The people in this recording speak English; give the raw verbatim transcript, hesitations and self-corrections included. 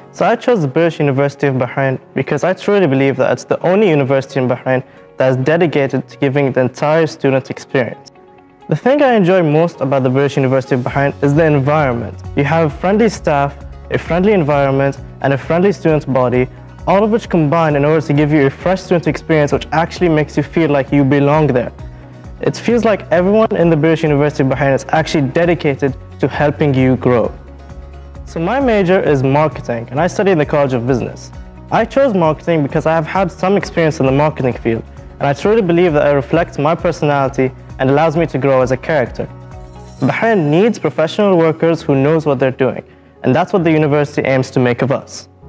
So I chose the British University of Bahrain because I truly believe that it's the only university in Bahrain that is dedicated to giving the entire student experience. The thing I enjoy most about the British University of Bahrain is the environment. You have friendly staff, a friendly environment, and a friendly student body, all of which combine in order to give you a fresh student experience which actually makes you feel like you belong there. It feels like everyone in the British University of Bahrain is actually dedicated to helping you grow. So my major is marketing, and I study in the College of Business. I chose marketing because I have had some experience in the marketing field, and I truly believe that it reflects my personality and allows me to grow as a character. Bahrain needs professional workers who knows what they're doing, and that's what the university aims to make of us.